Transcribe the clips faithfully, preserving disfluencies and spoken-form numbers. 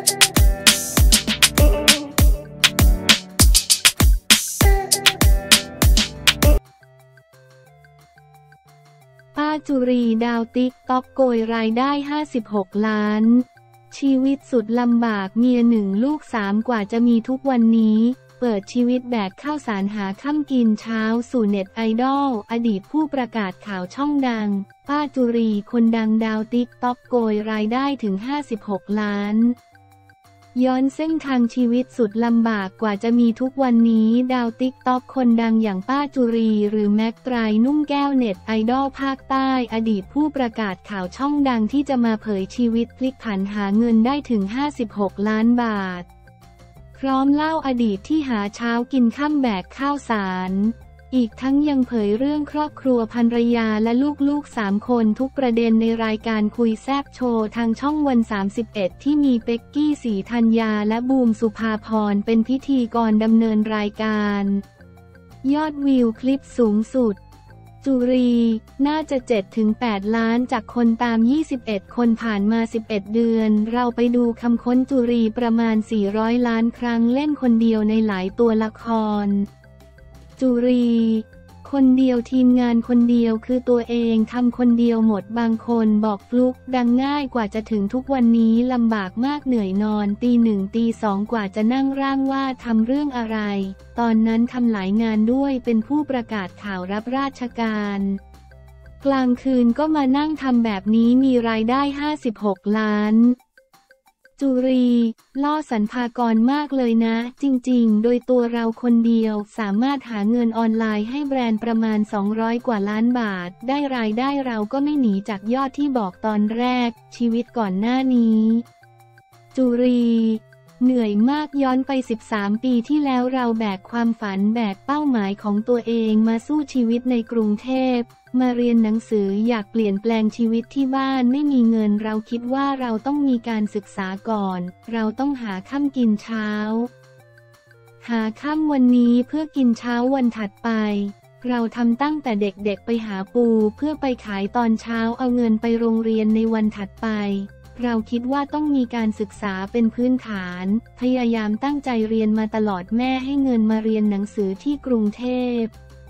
ป้าจุรีดาวติ๊กต็อกโกยรายได้ห้าสิบหกล้านชีวิตสุดลำบากเมียหนึ่งลูกสามกว่าจะมีทุกวันนี้เปิดชีวิตแบกข้าวสารหาค่ำกินเช้าสู่เน็ตไอดอลอดีตผู้ประกาศข่าวช่องดังป้าจุรีคนดังดาวติ๊กต็อกโกยรายได้ถึงห้าสิบหกล้านย้อนเส้นทางชีวิตสุดลำบากกว่าจะมีทุกวันนี้ดาวติ๊กต็อกคนดังอย่างป้าจุรีหรือแม็กไตรนุ่มแก้วเน็ตไอดอลภาคใต้อดีตผู้ประกาศข่าวช่องดังที่จะมาเผยชีวิตพลิกผันหาเงินได้ถึงห้าสิบหกล้านบาทพร้อมเล่าอดีตที่หาเช้ากินค่ำแบกข้าวสารอีกทั้งยังเผยเรื่องครอบครัวภรรยาและลูกๆสามคนทุกประเด็นในรายการคุยแซบโชว์ทางช่องวันสามสิบเอ็ดที่มีเป็กกี้ศรีธัญญาและบูมสุภาพรเป็นพิธีกรดำเนินรายการยอดวิวคลิปสูงสุดจุรีน่าจะ เจ็ดถึงแปด ล้านจากคนตามยี่สิบเอ็ดคนผ่านมาสิบเอ็ดเดือนเราไปดูคำค้นจุรีประมาณสี่ร้อยล้านครั้งเล่นคนเดียวในหลายตัวละครจุรีคนเดียวทีมงานคนเดียวคือตัวเองทำคนเดียวหมดบางคนบอกฟลุกดังง่ายกว่าจะถึงทุกวันนี้ลำบากมากเหนื่อยนอนตีหนึ่งตีสองกว่าจะนั่งร่างว่าทำเรื่องอะไรตอนนั้นทำหลายงานด้วยเป็นผู้ประกาศข่าวรับราชการกลางคืนก็มานั่งทำแบบนี้มีรายได้ห้าสิบหกล้านจุรีล่อสรรพากรมากเลยนะจริงๆโดยตัวเราคนเดียวสามารถหาเงินออนไลน์ให้แบรนด์ประมาณสองร้อยกว่าล้านบาทได้รายได้เราก็ไม่หนีจากยอดที่บอกตอนแรกชีวิตก่อนหน้านี้จุรีเหนื่อยมากย้อนไปสิบสามปีที่แล้วเราแบกความฝันแบกเป้าหมายของตัวเองมาสู้ชีวิตในกรุงเทพมาเรียนหนังสืออยากเปลี่ยนแปลงชีวิตที่บ้านไม่มีเงินเราคิดว่าเราต้องมีการศึกษาก่อนเราต้องหาค่ำกินเช้าหาค่ำวันนี้เพื่อกินเช้าวันถัดไปเราทำตั้งแต่เด็กๆไปหาปูเพื่อไปขายตอนเช้าเอาเงินไปโรงเรียนในวันถัดไปเราคิดว่าต้องมีการศึกษาเป็นพื้นฐานพยายามตั้งใจเรียนมาตลอดแม่ให้เงินมาเรียนหนังสือที่กรุงเทพ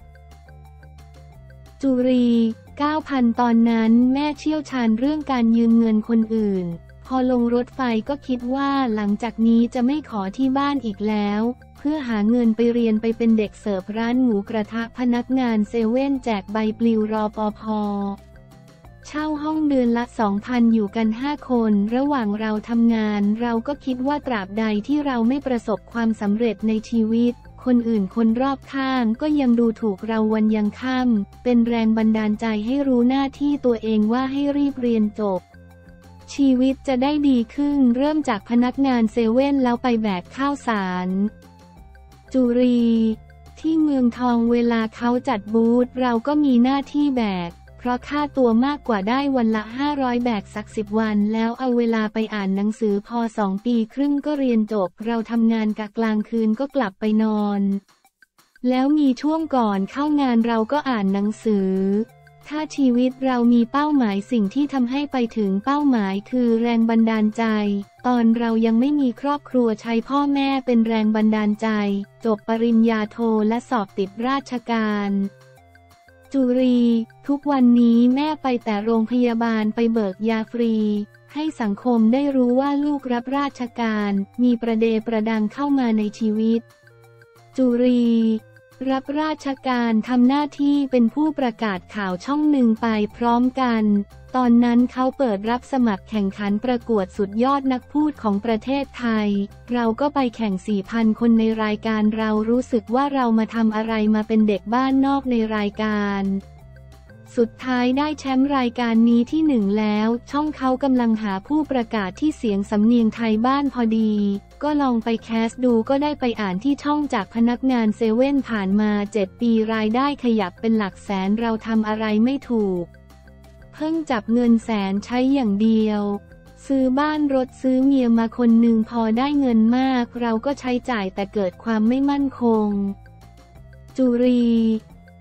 จุรี เก้าพัน ตอนนั้นแม่เชี่ยวชาญเรื่องการยืมเงินคนอื่นพอลงรถไฟก็คิดว่าหลังจากนี้จะไม่ขอที่บ้านอีกแล้วเพื่อหาเงินไปเรียนไปเป็นเด็กเสิร์ฟร้านหมูกระทะพนักงานเซเว่นแจกใบปลิวรอปภ.เช่าห้องเดือนละ สองพัน อยู่กันห้าคนระหว่างเราทำงานเราก็คิดว่าตราบใดที่เราไม่ประสบความสำเร็จในชีวิตคนอื่นคนรอบข้างก็ยังดูถูกเราวันยังค่ำเป็นแรงบันดาลใจให้รู้หน้าที่ตัวเองว่าให้รีบเรียนจบชีวิตจะได้ดีขึ้นเริ่มจากพนักงานเซเว่นแล้วไปแบกข้าวสารจุรีที่เมืองทองเวลาเขาจัดบูธเราก็มีหน้าที่แบกเพราะค่าตัวมากกว่าได้วันละห้าร้อยแบกสักสิบวันแล้วเอาเวลาไปอ่านหนังสือพอสองปีครึ่งก็เรียนจบเราทำงานกะกลางคืนก็กลับไปนอนแล้วมีช่วงก่อนเข้างานเราก็อ่านหนังสือถ้าชีวิตเรามีเป้าหมายสิ่งที่ทำให้ไปถึงเป้าหมายคือแรงบันดาลใจตอนเรายังไม่มีครอบครัวใช้พ่อแม่เป็นแรงบันดาลใจจบปริญญาโทและสอบติดราชการจุรีทุกวันนี้แม่ไปแต่โรงพยาบาลไปเบิกยาฟรีให้สังคมได้รู้ว่าลูกรับราชการมีประเดประดังเข้ามาในชีวิตจุรีรับราชการทำหน้าที่เป็นผู้ประกาศข่าวช่องหนึ่งไปพร้อมกันตอนนั้นเขาเปิดรับสมัครแข่งขันประกวดสุดยอดนักพูดของประเทศไทยเราก็ไปแข่ง สี่พัน คนในรายการเรารู้สึกว่าเรามาทำอะไรมาเป็นเด็กบ้านนอกในรายการสุดท้ายได้แชมป์รายการนี้ที่หนึ่งแล้วช่องเขากำลังหาผู้ประกาศที่เสียงสำเนียงไทยบ้านพอดีก็ลองไปแคสดูก็ได้ไปอ่านที่ช่องจากพนักงานเซเว่นผ่านมาเจ็ดปีรายได้ขยับเป็นหลักแสนเราทำอะไรไม่ถูกเพิ่งจับเงินแสนใช้อย่างเดียวซื้อบ้านรถซื้อเมียมาคนหนึ่งพอได้เงินมากเราก็ใช้จ่ายแต่เกิดความไม่มั่นคงจุรี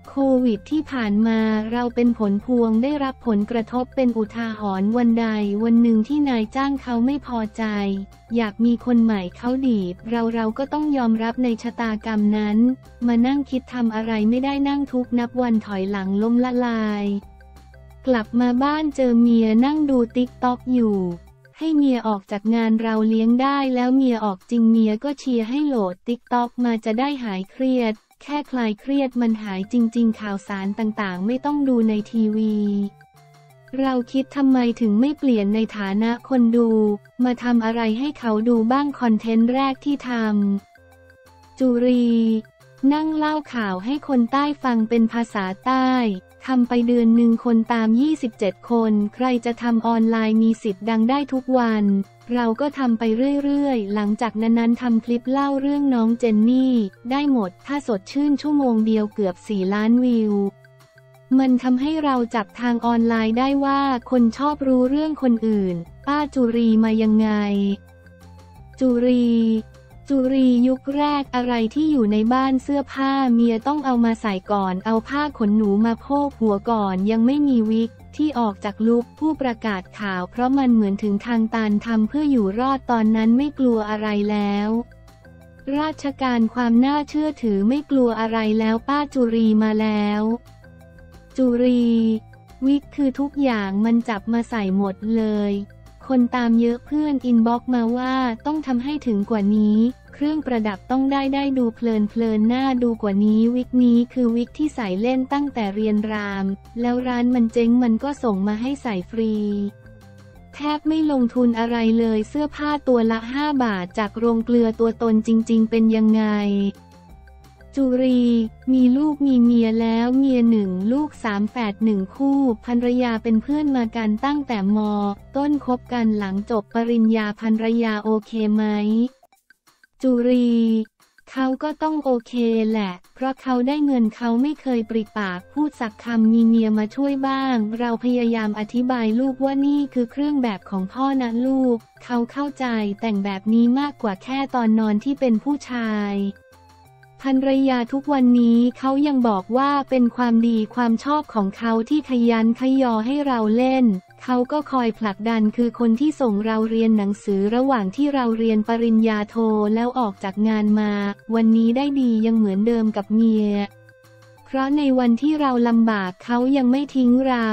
โควิดที่ผ่านมาเราเป็นผลพวงได้รับผลกระทบเป็นอุทาหรณ์วันใดวันหนึ่งที่นายจ้างเขาไม่พอใจอยากมีคนใหม่เขาดีดเราเราก็ต้องยอมรับในชะตากรรมนั้นมานั่งคิดทำอะไรไม่ได้นั่งทุกนับวันถอยหลังล้มละลายกลับมาบ้านเจอเมียนั่งดูติ๊กต็อกอยู่ให้เมียออกจากงานเราเลี้ยงได้แล้วเมียออกจริงเมียก็เชียร์ให้โหลดติ๊กต็อกมาจะได้หายเครียดแค่คลายเครียดมันหายจริงๆข่าวสารต่างๆไม่ต้องดูในทีวีเราคิดทำไมถึงไม่เปลี่ยนในฐานะคนดูมาทำอะไรให้เขาดูบ้างคอนเทนต์แรกที่ทำจุรีนั่งเล่าข่าวให้คนใต้ฟังเป็นภาษาใต้ทำไปเดือนหนึ่งคนตามยี่สิบเจ็ดคนใครจะทำออนไลน์มีสิทธิ์ดังได้ทุกวันเราก็ทำไปเรื่อยๆหลังจากนั้นๆทำคลิปเล่าเรื่องน้องเจนนี่ได้หมดถ้าสดชื่นชั่วโมงเดียวเกือบสี่ล้านวิวมันทำให้เราจับทางออนไลน์ได้ว่าคนชอบรู้เรื่องคนอื่นป้าจุรีมายังไงจุรีจุรียุคแรกอะไรที่อยู่ในบ้านเสื้อผ้าเมียต้องเอามาใส่ก่อนเอาผ้าขนหนูมาโพกหัวก่อนยังไม่มีวิกที่ออกจากลุคผู้ประกาศข่าวเพราะมันเหมือนถึงทางตันทำเพื่ออยู่รอดตอนนั้นไม่กลัวอะไรแล้วราชการความน่าเชื่อถือไม่กลัวอะไรแล้วป้าจุรีมาแล้วจุรีวิกคือทุกอย่างมันจับมาใส่หมดเลยคนตามเยอะเพื่อนอินบ็อกมาว่าต้องทำให้ถึงกว่านี้เครื่องประดับต้องได้ได้ดูเพลินเพลินหน้าดูกว่านี้วิกนี้คือวิกที่ใส่เล่นตั้งแต่เรียนรามแล้วร้านมันเจ๊งมันก็ส่งมาให้ใส่ฟรีแทบไม่ลงทุนอะไรเลยเสื้อผ้าตัวละห้าบาทจากโรงเกลือตัวตนจริงๆเป็นยังไงจุรีมีลูกมีเมียแล้วเมียหนึ่งลูกสามแฝดหนึ่งคู่ภรรยาเป็นเพื่อนมากันตั้งแต่ม.ต้นคบกันหลังจบปริญญาภรรยาโอเคไหมจุรีเขาก็ต้องโอเคแหละเพราะเขาได้เงินเขาไม่เคยปริปากพูดสักคำมีเมียมาช่วยบ้างเราพยายามอธิบายลูกว่านี่คือเครื่องแบบของพ่อนะลูกเขาเข้าใจแต่งแบบนี้มากกว่าแค่ตอนนอนที่เป็นผู้ชายภรรยาทุกวันนี้เขายังบอกว่าเป็นความดีความชอบของเขาที่ขยันขยอให้เราเล่นเขาก็คอยผลักดันคือคนที่ส่งเราเรียนหนังสือระหว่างที่เราเรียนปริญญาโทแล้วออกจากงานมาวันนี้ได้ดียังเหมือนเดิมกับเมียเพราะในวันที่เราลำบากเขายังไม่ทิ้งเรา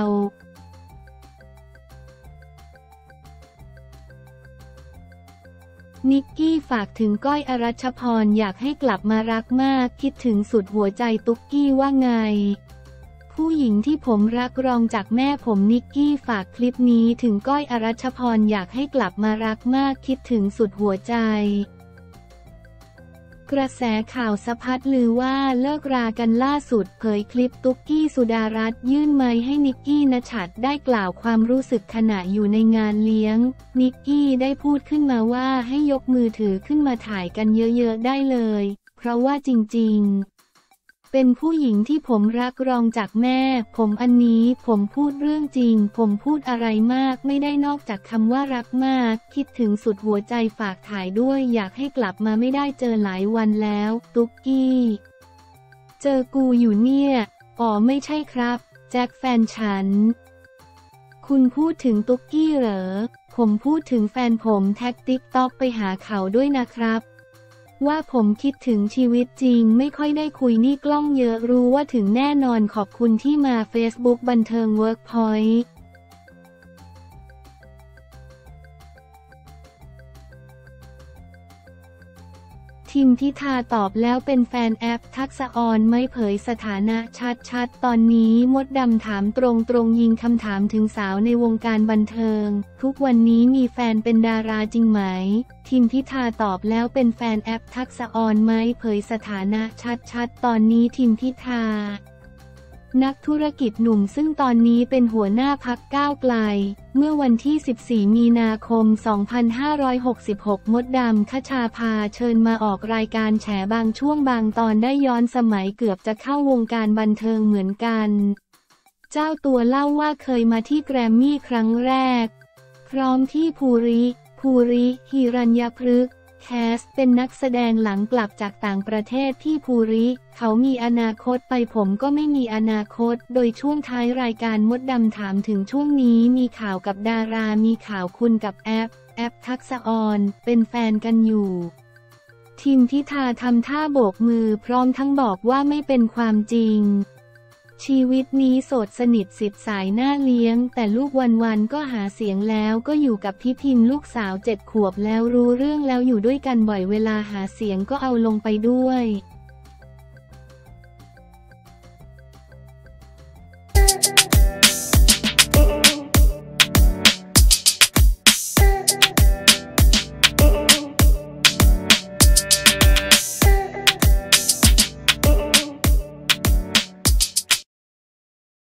นิกกี้ฝากถึงก้อยอรัชพรอยากให้กลับมารักมากคิดถึงสุดหัวใจตุ๊กกี้ว่าไงผู้หญิงที่ผมรักรองจากแม่ผมนิกกี้ฝากคลิปนี้ถึงก้อยอรัชพรอยากให้กลับมารักมากคิดถึงสุดหัวใจกระแสข่าวสะพัดลือว่าเลิกรากันล่าสุดเผยคลิปตุ๊กกี้สุดารัตน์ยื่นไมค์ให้นิกกี้ณชัดได้กล่าวความรู้สึกขณะอยู่ในงานเลี้ยงนิกกี้ได้พูดขึ้นมาว่าให้ยกมือถือขึ้นมาถ่ายกันเยอะๆได้เลยเพราะว่าจริงๆเป็นผู้หญิงที่ผมรักรองจากแม่ผมอันนี้ผมพูดเรื่องจริงผมพูดอะไรมากไม่ได้นอกจากคำว่ารักมากคิดถึงสุดหัวใจฝากถ่ายด้วยอยากให้กลับมาไม่ได้เจอหลายวันแล้วตุ๊กกี้เจอกูอยู่เนี่ยอ๋อไม่ใช่ครับแจ็คแฟนฉันคุณพูดถึงตุ๊กกี้เหรอผมพูดถึงแฟนผมแท็กติ๊กต็อกไปหาเขาด้วยนะครับว่าผมคิดถึงชีวิตจริงไม่ค่อยได้คุยนี่กล้องเยอะรู้ว่าถึงแน่นอนขอบคุณที่มา Facebook บันเทิงเวิร์กพอยต์ทิมพิธาตอบแล้วเป็นแฟนแอปทักษะออนไม่เผยสถานะชัดๆตอนนี้มดดำถามตรงๆยิงคำถามถึงสาวในวงการบันเทิงทุกวันนี้มีแฟนเป็นดาราจริงไหมทิมพิธาตอบแล้วเป็นแฟนแอปทักษะออนไม่เผยสถานะชัดๆตอนนี้ทิมพิธานักธุรกิจหนุ่มซึ่งตอนนี้เป็นหัวหน้าพรรคก้าวไกลเมื่อวันที่สิบสี่มีนาคมสองพันห้าร้อยหกสิบหกมดดำคชาภาเชิญมาออกรายการแฉบางช่วงบางตอนได้ย้อนสมัยเกือบจะเข้าวงการบันเทิงเหมือนกันเจ้าตัวเล่าว่าเคยมาที่แกรมมี่ครั้งแรกพร้อมที่ภูริภูริหิรัญญพฤกษ์แคสเป็นนักแสดงหลังกลับจากต่างประเทศพี่ภูริเขามีอนาคตไปผมก็ไม่มีอนาคตโดยช่วงท้ายรายการมดดำถามถึงช่วงนี้มีข่าวกับดารามีข่าวคุณกับแอปแอปทักษะออนเป็นแฟนกันอยู่ทิมพิธาทำท่าโบกมือพร้อมทั้งบอกว่าไม่เป็นความจริงชีวิตนี้โสดสนิทสิทธิ์สายหน้าเลี้ยงแต่ลูกวันๆก็หาเสียงแล้วก็อยู่กับพี่พิมลูกสาวเจ็ดขวบแล้วรู้เรื่องแล้วอยู่ด้วยกันบ่อยเวลาหาเสียงก็เอาลงไปด้วย